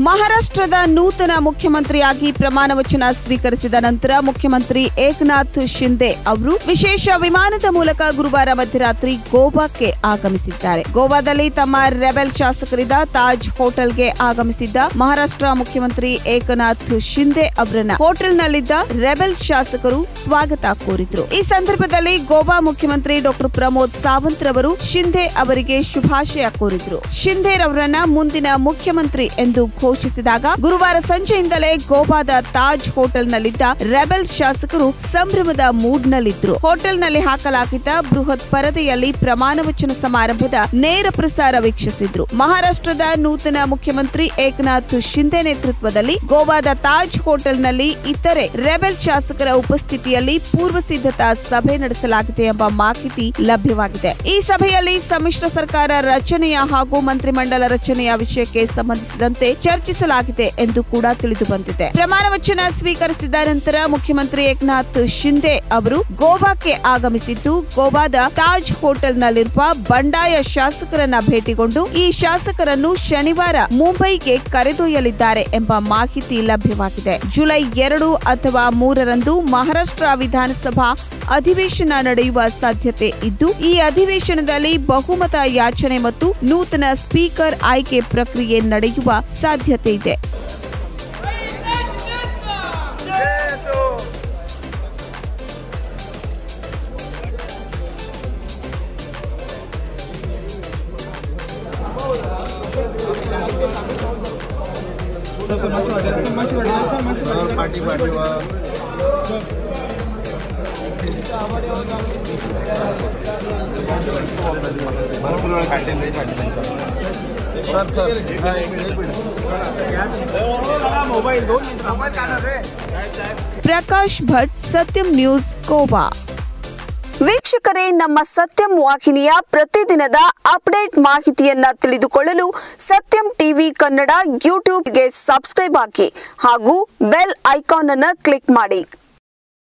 ಮಹಾರಾಷ್ಟ್ರದ ನೂತನ ಮುಖ್ಯಮಂತ್ರಿಯಾಗಿ ಪ್ರಮಾಣ ವಚನ ಸ್ವೀಕರಿಸಿದ ನಂತರ ಮುಖ್ಯಮಂತ್ರಿ ಏಕನಾಥ್ ಶಿಂದೆ ಅವರು ವಿಶೇಷ ವಿಮಾನದ ಮೂಲಕ ಗುರುವಾರ ಮಧ್ಯರಾತ್ರಿ ಗೋವಾಕ್ಕೆ ಆಗಮಿಸಿದ್ದಾರೆ. ಗೋವಾದಲ್ಲಿ ತಮ್ಮ ರೆಬೆಲ್ ಶಾಸಕರಿದ್ದ ತಾಜ್ ಹೋಟೆಲ್ಗೆ ಆಗಮಿಸಿದ್ದ ಮಹಾರಾಷ್ಟ್ರ ಮುಖ್ಯಮಂತ್ರಿ ಏಕನಾಥ್ ಶಿಂದೆ ಅವರನ್ನ ಹೋಟೆಲ್ನಲ್ಲಿದ್ದ ರೆಬೆಲ್ ಶಾಸಕರು ಸ್ವಾಗತ ಕೋರಿದ್ರು. ಈ ಸಂದರ್ಭದಲ್ಲಿ ಗೋವಾ ಮುಖ್ಯಮಂತ್ರಿ ಡಾ ಪ್ರಮೋದ್ ಸಾವಂತ್ ರವರು ಶಿಂದೆ ಅವರಿಗೆ ಶುಭಾಶಯ ಕೋರಿದ್ರು. ಶಿಂದೆ ರವರನ್ನ ಮುಂದಿನ ಮುಖ್ಯಮಂತ್ರಿ ಎಂದು ಘೋಷಿಸಿದಾಗ ಗುರುವಾರ ಸಂಜೆಯಿಂದಲೇ ಗೋವಾದ ತಾಜ್ ಹೋಟೆಲ್ನಲ್ಲಿದ್ದ ರೆಬೆಲ್ ಶಾಸಕರು ಸಂಭ್ರಮದ ಮೂಡ್ನಲ್ಲಿದ್ರು. ಹೋಟೆಲ್ನಲ್ಲಿ ಹಾಕಲಾಗಿದ್ದ ಬೃಹತ್ ಪರದೆಯಲ್ಲಿ ಪ್ರಮಾಣ ವಚನ ಸಮಾರಂಭದ ನೇರ ಪ್ರಸಾರ ವೀಕ್ಷಿಸಿದ್ರು. ಮಹಾರಾಷ್ಟ್ರದ ನೂತನ ಮುಖ್ಯಮಂತ್ರಿ ಏಕನಾಥ್ ಶಿಂದೆ ನೇತೃತ್ವದಲ್ಲಿ ಗೋವಾದ ತಾಜ್ ಹೋಟೆಲ್ನಲ್ಲಿ ಇತರೆ ರೆಬೆಲ್ ಶಾಸಕರ ಉಪಸ್ಥಿತಿಯಲ್ಲಿ ಪೂರ್ವ ಸಿದ್ಧತಾ ಸಭೆ ನಡೆಸಲಾಗಿದೆ ಎಂಬ ಮಾಹಿತಿ ಲಭ್ಯವಾಗಿದೆ. ಈ ಸಭೆಯಲ್ಲಿ ಸಮ್ಮಿಶ್ರ ಸರ್ಕಾರ ರಚನೆಯ ಹಾಗೂ ಮಂತ್ರಿಮಂಡಲ ರಚನೆಯ ವಿಷಯಕ್ಕೆ ಸಂಬಂಧಿಸಿದಂತೆ ಚರ್ಚಿಸಲಾಗಿದೆ ಎಂದು ಕೂಡ ತಿಳಿದು ಬಂದಿದೆ. ಪ್ರಮಾಣ ವಚನ ಸ್ವೀಕರಿಸಿದ ನಂತರ ಮುಖ್ಯಮಂತ್ರಿ ಏಕನಾಥ್ ಶಿಂದೆ ಅವರು ಗೋವಾಕ್ಕೆ ಆಗಮಿಸಿದ್ದು ಗೋವಾದ ತಾಜ್ ಹೋಟೆಲ್ನಲ್ಲಿರುವ ಬಂಡಾಯ ಶಾಸಕರನ್ನ ಭೇಟಿಗೊಂಡು ಈ ಶಾಸಕರನ್ನು ಶನಿವಾರ ಮುಂಬೈಗೆ ಕರೆದೊಯ್ಯಲಿದ್ದಾರೆ ಎಂಬ ಮಾಹಿತಿ ಲಭ್ಯವಾಗಿದೆ. ಜುಲೈ 2 ಅಥವಾ 3ರಂದು ಮಹಾರಾಷ್ಟ್ರ ವಿಧಾನಸಭಾ ಅಧಿವೇಶನ ನಡೆಯುವ ಸಾಧ್ಯತೆ ಇದ್ದು ಈ ಅಧಿವೇಶನದಲ್ಲಿ ಬಹುಮತ ಯಾಚನೆ ಮತ್ತು ನೂತನ ಸ್ಪೀಕರ್ ಆಯ್ಕೆ ಪ್ರಕ್ರಿಯೆ ನಡೆಯುವ ಸಾಧ್ಯತೆ ಇದೆ. ಪ್ರಕಾಶ್ ಭಟ್, ಸತ್ಯಂ ನ್ಯೂಸ್, ಗೋವಾ. ವೀಕ್ಷಕರೇ, ನಮ್ಮ ಸತ್ಯಂ ವಾಹಿನಿಯ ಪ್ರತಿದಿನದ ಅಪ್ಡೇಟ್ ಮಾಹಿತಿಯನ್ನ ತಿಳಿದುಕೊಳ್ಳಲು ಸತ್ಯಂ ಟಿವಿ ಕನ್ನಡ ಯೂಟ್ಯೂಬ್ಗೆ ಸಬ್ಸ್ಕ್ರೈಬ್ ಆಗಿ ಹಾಗೂ ಬೆಲ್ ಐಕಾನ್ ಅನ್ನು ಕ್ಲಿಕ್ ಮಾಡಿ.